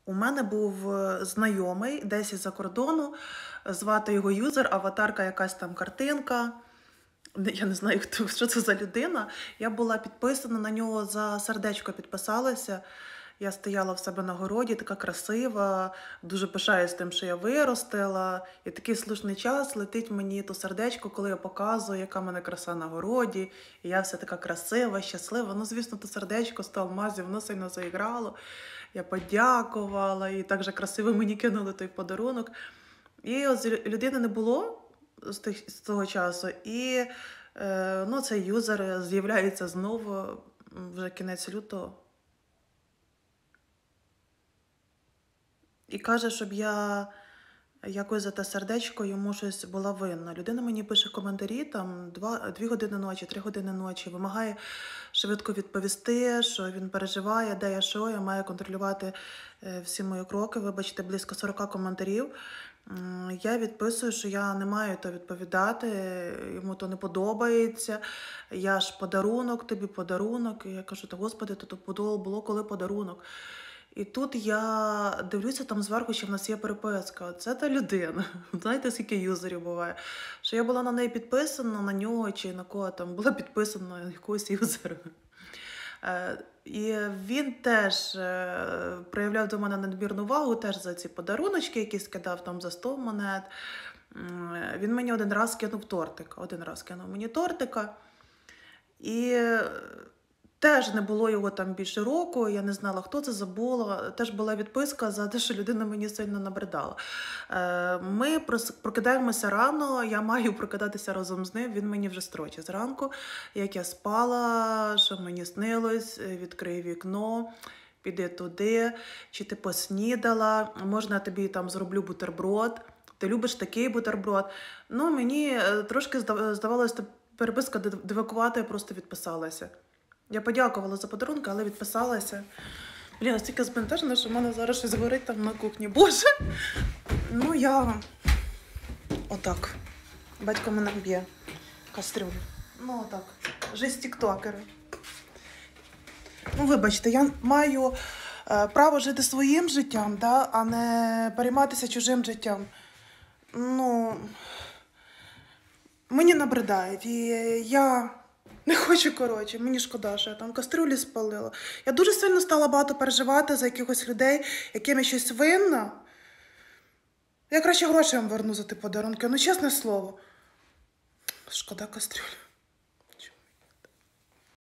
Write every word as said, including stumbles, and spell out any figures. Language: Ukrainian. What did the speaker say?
У мене був е, знайомий десь із-за кордону, звати його юзер, аватарка якась там картинка. Не- Я не знаю, хто, що це за людина. Я була підписана на нього, за сердечко підписалася. Я стояла в себе на городі, така красива, дуже пишаюсь тим, що я виростила. І такий слушний час летить мені то сердечко, коли я показую, яка в мене краса на городі. І я вся така красива, щаслива. Ну, звісно, то сердечко з алмазів, воно сильно заіграло. Я подякувала, і так же красиво мені кинули той подарунок. І ось людини не було з, тих, з того часу. І е, ну, цей юзер з'являється знову м, вже кінець лютого. І каже, щоб я якось за те сердечко йому щось була винна. Людина мені пише коментарі, там два, дві години ночі, три години ночі, вимагає швидко відповісти, що він переживає, де я що, я маю контролювати е, всі мої кроки. Вибачте, близько сорок коментарів. М, Я відписую, що я не маю то відповідати, йому то не подобається. Я ж подарунок, тобі подарунок. І я кажу, та господи, то то було коли подарунок. І тут я дивлюся там зверху, що в нас є переписка. Це та людина. Знаєте, скільки юзерів буває? Що я була на неї підписана, на нього чи на кого там була підписана на якогось юзера. Е, І він теж е, проявляв до мене надмірну увагу, теж за ці подаруночки, які скидав там за сто монет. М, Він мені один раз кинув тортика. Один раз кинув мені тортика. І е, теж не було його там більше року, я не знала, хто це, забула. Теж була відписка за те, що людина мені сильно набридала. Е, Ми прос- прокидаємося рано, я маю прокидатися разом з ним, він мені вже строчить зранку, як я спала, що мені снилось, е, відкрий вікно, піди туди, чи ти поснідала, можна я тобі там зроблю бутерброд, ти любиш такий бутерброд. Ну, мені е, трошки здав- здавалося, та переписка див- дивакувата, я просто відписалася. Я подякувала за подарунки, але відписалася. Блін, настільки збентежена, що в мене зараз щось горить там на кухні. Боже! Ну, я отак. Батько мене б'є кастрюлю. Ну, отак. Жизнь тіктокера. Ну, вибачте, я маю е, право жити своїм життям, да, а не перейматися чужим життям. Ну, мені набридають. І я не хочу, коротше, мені шкода, що я там кастрюлі спалила. Я дуже сильно стала багато переживати за якихось людей, яким я щось винна. Я краще гроші вам верну за ті подарунки, ну чесне слово. Шкода кастрюлі.